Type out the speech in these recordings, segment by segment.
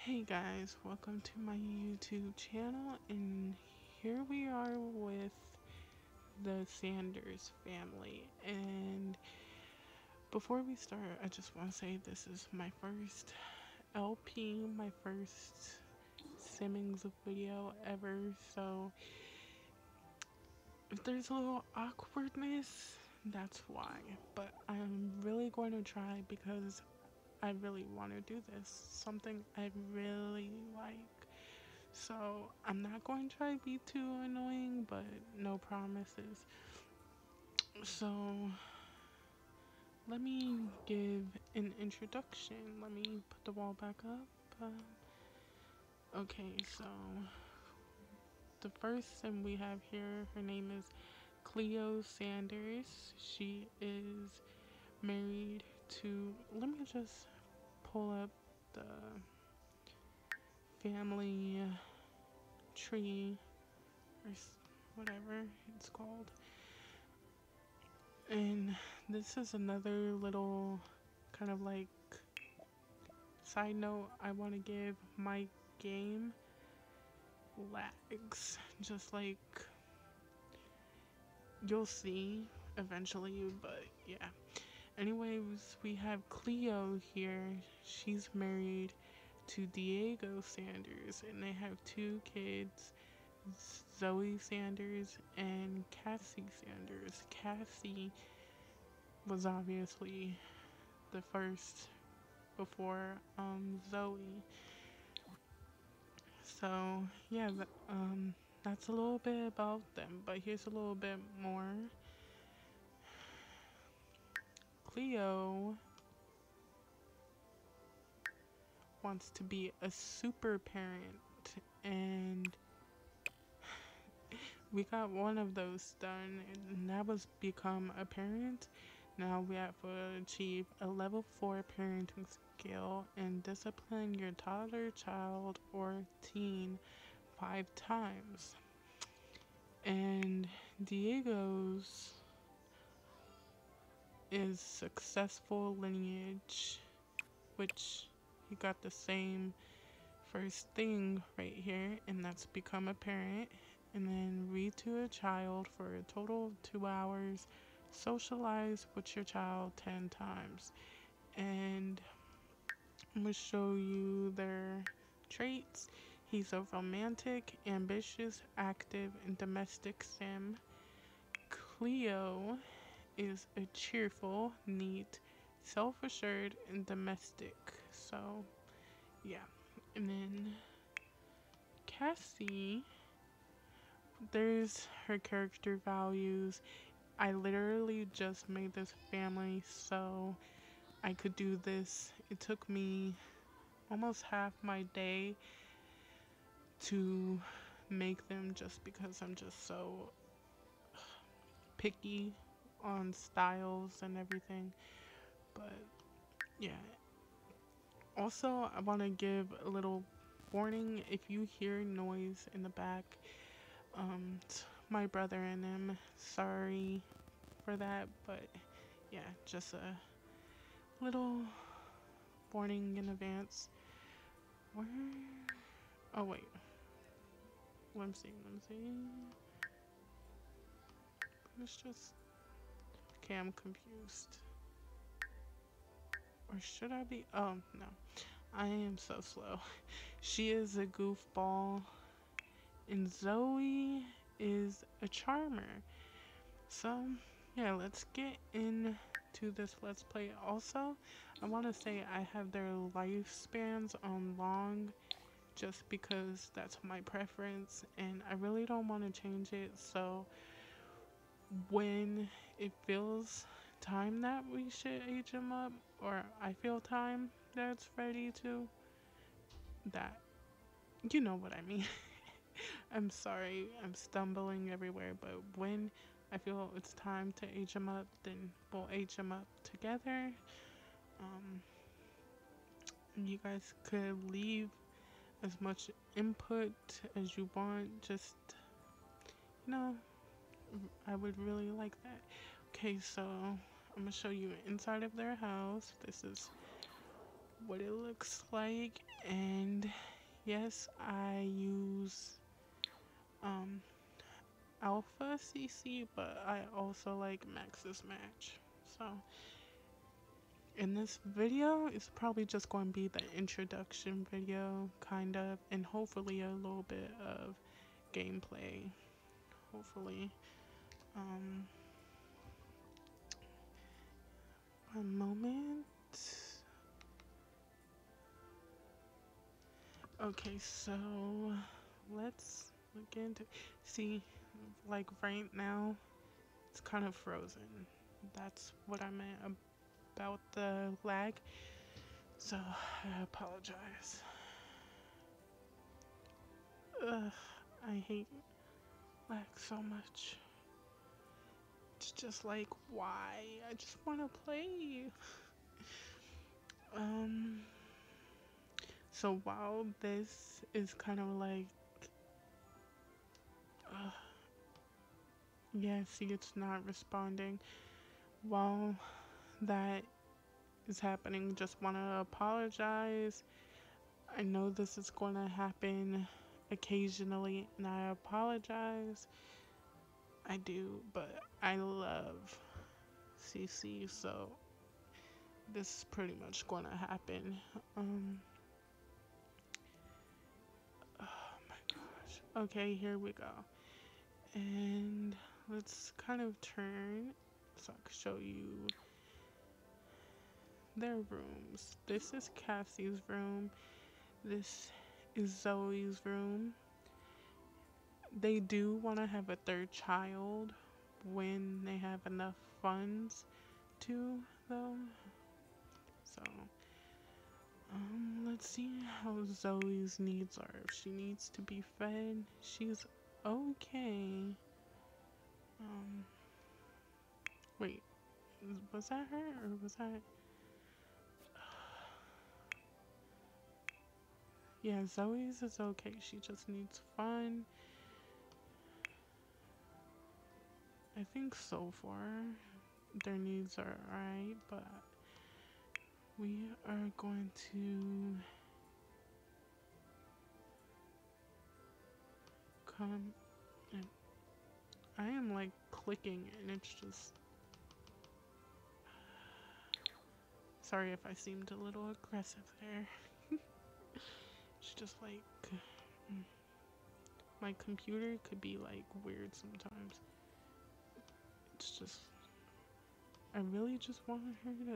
Hey guys, welcome to my YouTube channel, and here we are with the Sanders family. And before we start, I just want to say this is my first LP, my first Simmons video ever, so if there's a little awkwardness, that's why. But I'm really going to try because I really want to do this, something I really like. So I'm not going to try to be too annoying, but no promises. So let me give an introduction. Let me put the wall back up. Okay, so the first sim we have here, her name is Cleo Sanders. She is married to, let me just pull up the family tree or whatever it's called. And this is another little kind of like side note I want to give. My game lags, just like you'll see eventually, but yeah. Anyways, we have Cleo here. She's married to Diego Sanders, and they have two kids, Zoe Sanders and Cassie Sanders. Cassie was obviously the first before Zoe. So yeah, that's a little bit about them. But here's a little bit more. Cleo wants to be a super parent, and we got one of those done, and that was become a parent. Now we have to achieve a level 4 parenting skill and discipline your toddler, child, or teen 5 times. And Diego's is successful lineage, which he got the same first thing right here, and that's become a parent. And then read to a child for a total of 2 hours. Socialize with your child 10 times. And I'm going to show you their traits. He's a romantic, ambitious, active, and domestic sim. Cleo is a cheerful, neat, self-assured, and domestic. So, yeah. And then Cassie, there's her character values. I literally just made this family so I could do this. It took me almost half my day to make them just because I'm just so picky on styles and everything. But yeah. Also, I want to give a little warning if you hear noise in the back. It's my brother and him. Sorry for that, but yeah, just a little warning in advance. Where? Oh wait, let me see. It's just okay. I'm confused. Or should I be? Oh no, I am so slow. She is a goofball, and Zoe is a charmer. So yeah, let's get into this Let's Play. Also, I want to say I have their lifespans on long just because that's my preference, and I really don't want to change it. So when it feels time that we should age them up, or I feel time that's ready to, that, you know what I mean. I'm sorry, I'm stumbling everywhere, but when I feel it's time to age them up, then we'll age them up together. Um, you guys could leave as much input as you want, just, you know, I would really like that. Okay, so I'm gonna show you inside of their house. This is what it looks like. And yes, I use um Alpha CC, but I also like Maxis Match. So in this video, it's probably just going to be the introduction video, kind of, and hopefully a little bit of gameplay. Hopefully. Um, one moment. Okay, so let's look into. See, like right now, it's kind of frozen. That's what I meant about the lag. So I apologize. Ugh, I hate lag so much. It's just like, why? I just want to play. Um, so while this is kind of like, yeah, see, it's not responding. While that is happening, just want to apologize. I know this is going to happen occasionally, and I apologize. I do, but I love CC, so this is pretty much going to happen. Oh my gosh. Okay, here we go. And let's kind of turn so I can show you their rooms. This is Cassie's room. This is Zoe's room. They do want to have a third child when they have enough funds to, though. So, let's see how Zoe's needs are. If she needs to be fed, she's okay. Wait, was that her or was that? Yeah, Zoe's is okay. She just needs fun. I think so far their needs are alright, but we are going to come and I am like clicking and it's just, sorry if I seemed a little aggressive there. It's just like my computer could be like weird sometimes. It's just, I really just want her to.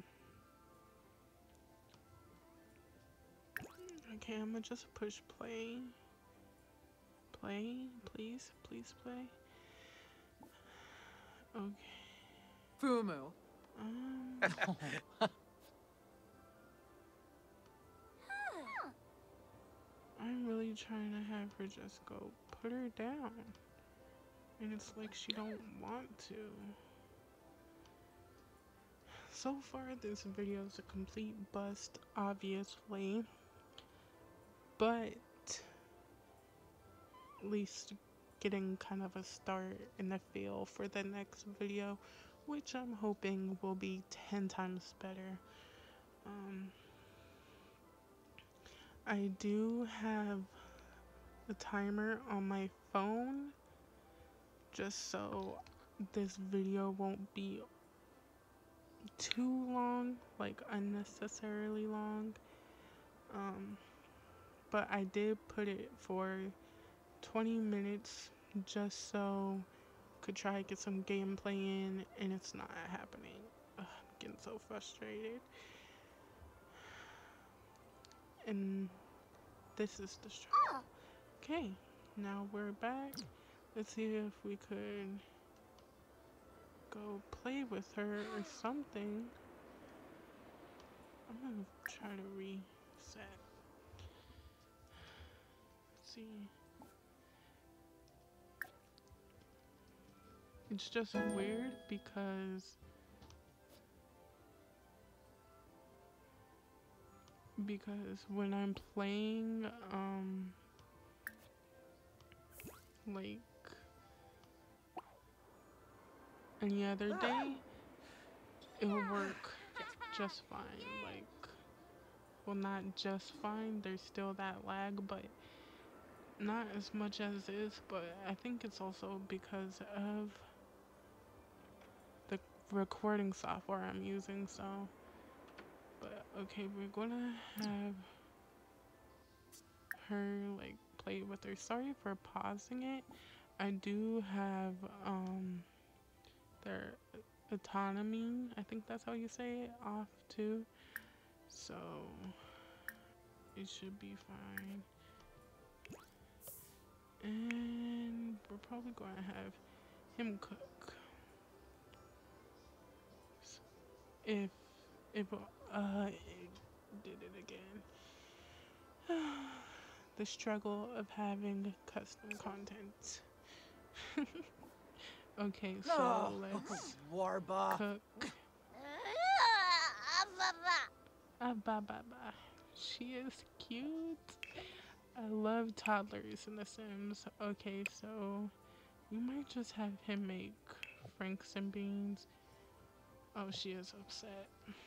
Okay, I'm gonna just push play. Play, please, please play. Okay. Fumu. I'm really trying to have her just go put her down. And it's like she don't want to. So far, this video is a complete bust, obviously. But at least getting kind of a start in the feel for the next video, which I'm hoping will be 10 times better. I do have a timer on my phone just so this video won't be too long, like unnecessarily long. But I did put it for 20 minutes just so I could try to get some gameplay in, and it's not happening. Ugh, I'm getting so frustrated. And this is the struggle. Okay, now we're back. Let's see if we could go play with her or something. I'm gonna try to reset. Let's see. It's just weird because when I'm playing like any other day, it'll work just fine. Like well, not just fine. There's still that lag, but not as much as is. But I think it's also because of the recording software I'm using. So, but okay, we're gonna have her like play with her. Sorry for pausing it. I do have their autonomy, I think that's how you say it, off too. So it should be fine. And we're probably going to have him cook. So if it did it again. The struggle of having custom content. Okay, so let's Warba. cook. Ba ba ba. She is cute. I love toddlers in The Sims. Okay, so we might just have him make franks and beans. Oh, she is upset.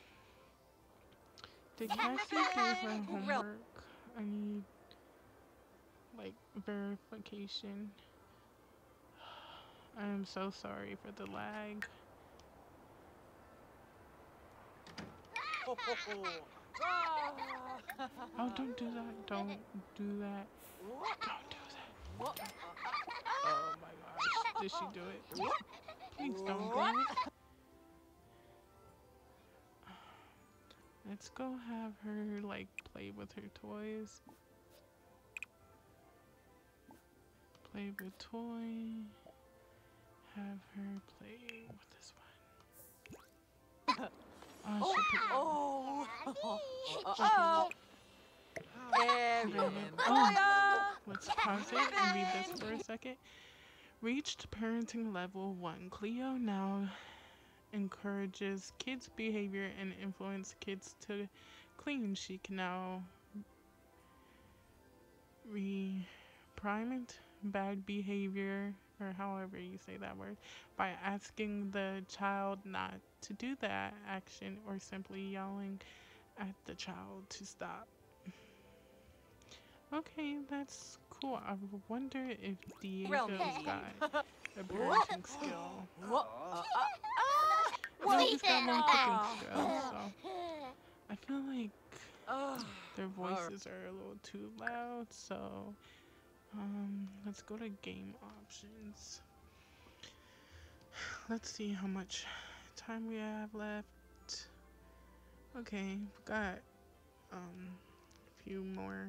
Did Cassie do her homework? I need, like, verification. I am so sorry for the lag. Oh, don't do that. Don't do that. Don't do that. Oh my gosh. Did she do it? Please don't do it. Let's go have her, like, play with her toys. Play with toy. Have her play with this one. Oh, she picked let's pause it and read this for a second. Reached parenting level 1. Cleo now encourages kids' behavior and influence kids to clean. She can now reprimand bad behavior, or however you say that word, by asking the child not to do that action or simply yelling at the child to stop. Okay, that's cool. I wonder if Diego's got a parenting skill. No, he's got one cooking skill, so I feel like their voices are a little too loud, so let's go to game options. Let's see how much time we have left. Okay, we've got a few more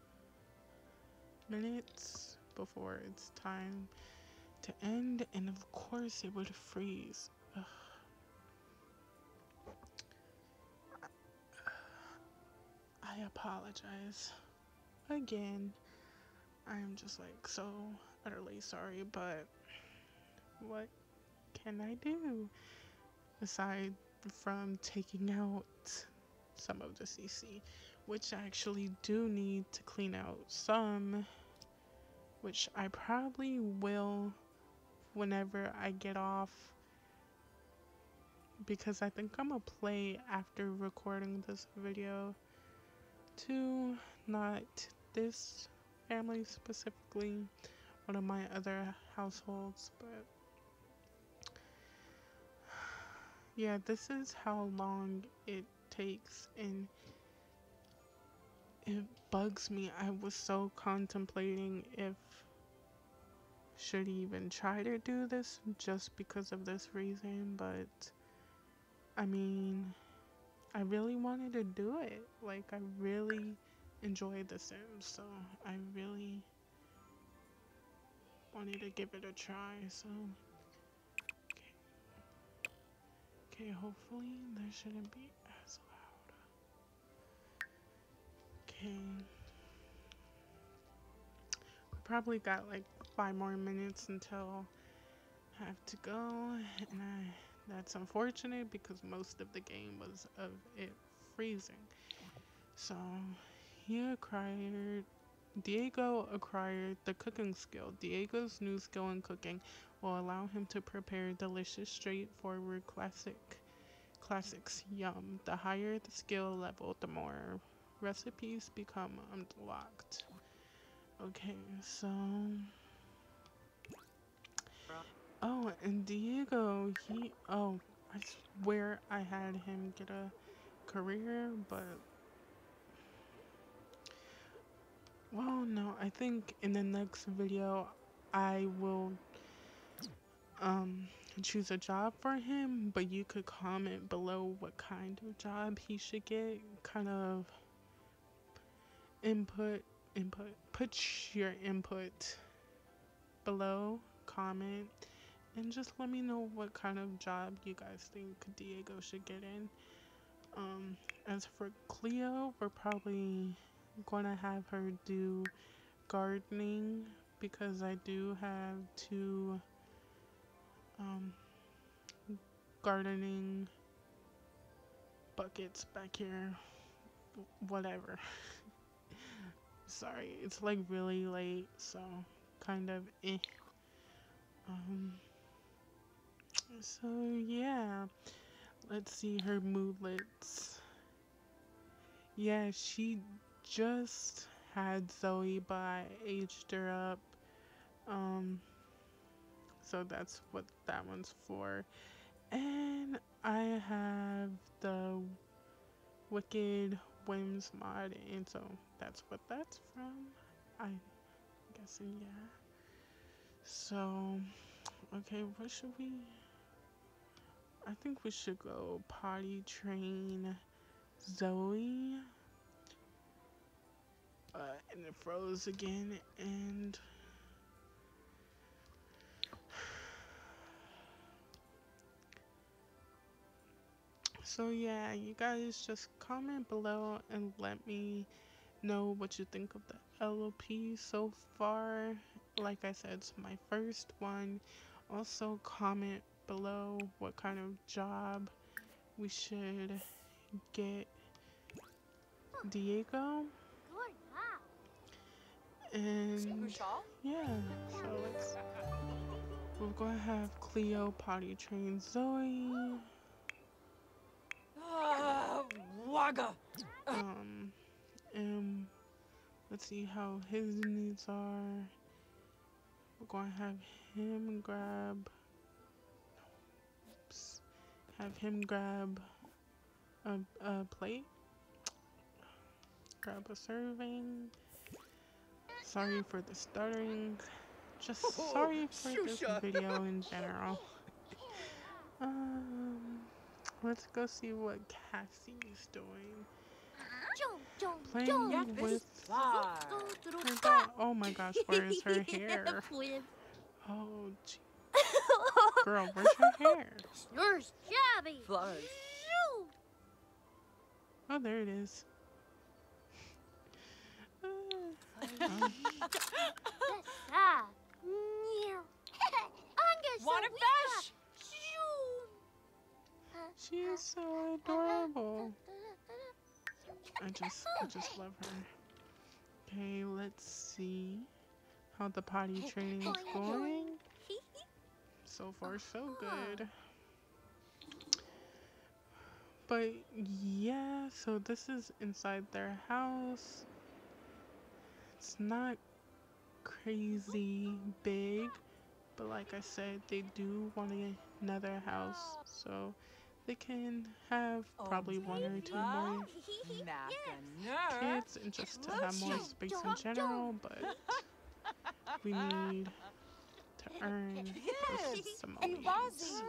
minutes before it's time to end, and of course it would freeze. Ugh. I apologize again. I'm just like so utterly sorry, but what can I do aside from taking out some of the CC, which I actually do need to clean out some, which I probably will whenever I get off, because I think I'm gonna play after recording this video to not this family specifically, one of my other households, but yeah, this is how long it takes, and it bugs me. I was so contemplating if should even try to do this just because of this reason, but I mean, I really wanted to do it. Like, I really enjoyed The Sims, so I really wanted to give it a try, so okay, hopefully there shouldn't be as loud. Okay, we probably got like 5 more minutes until I have to go, and that's unfortunate because most of the game was of it freezing. So Diego acquired the cooking skill. Diego's new skill in cooking will allow him to prepare delicious, straightforward classics. Yum. The higher the skill level, the more recipes become unlocked. Okay, so oh, and Diego, I swear I had him get a career, but well, no, I think in the next video I will um choose a job for him, but you could comment below what kind of job he should get, kind of put your input below, comment, and just let me know what kind of job you guys think Diego should get in. As for Cleo, we're probably gonna have her do gardening because I do have two um, gardening buckets back here. Whatever. Sorry, it's like really late, so kind of eh. Um, so yeah, let's see her moodlets. Yeah, she just had Zoe, but I aged her up. Um, so that's what that one's for. And I have the Wicked Whims mod, and so that's what that's from. I'm guessing, yeah. So, okay, what should we? I think we should go potty train Zoe. And it froze again, and so yeah, you guys just comment below and let me know what you think of the LOP so far. Like I said, it's my first one. Also comment below what kind of job we should get Diego. And yeah, so we're gonna have Cleo potty train Zoe. Wagga. And let's see how his needs are. We're gonna have him grab a plate, grab a serving. Sorry for the stuttering, just sorry for this video in general. Let's go see what Cassie's doing. Playing with her dog. Oh my gosh, where is her hair? Oh, gee. Girl, where's her hair? Oh, there it is. Want a fish? She is so adorable. I just love her. Okay, let's see how the potty training is going. So far, so good. But yeah, so this is inside their house. It's not crazy big, but like I said, they do want another house, so they can have probably one or two more kids and just to have more space in general, but we need to earn those simoleons.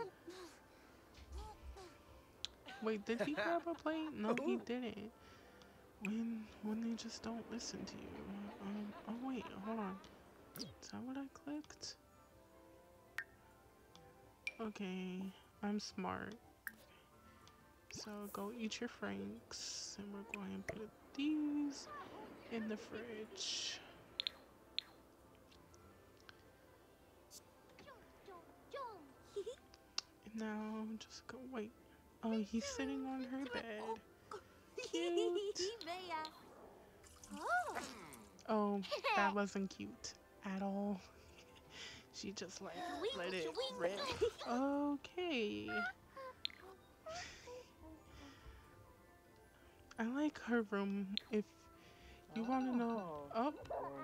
Wait, did he grab a plate? No, he didn't. When they just don't listen to you. Oh wait, hold on. Is that what I clicked? Okay, I'm smart. So go eat your Franks, and we're going to put these in the fridge. And now just go wait. Oh, he's sitting on her bed. Cute. Oh, that wasn't cute at all. She just like let it rip. Okay. I like her room. If you want to know, oh,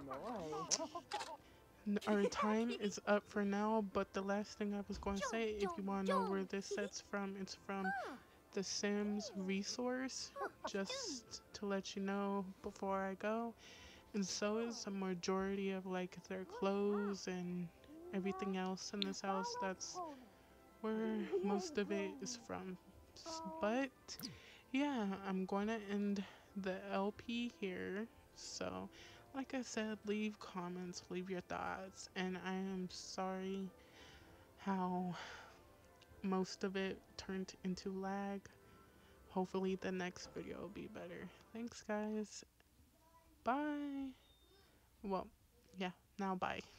our time is up for now. But the last thing I was going to say, if you want to know where this set's from, it's from the Sims resource. Just to let you know before I go. And so is a majority of like their clothes and everything else in this house. That's where most of it is from. But yeah, I'm going to end the LP here. So, like I said, leave comments, leave your thoughts, and I am sorry how most of it turned into lag. Hopefully, the next video will be better. Thanks, guys. Bye. Well, yeah, now bye.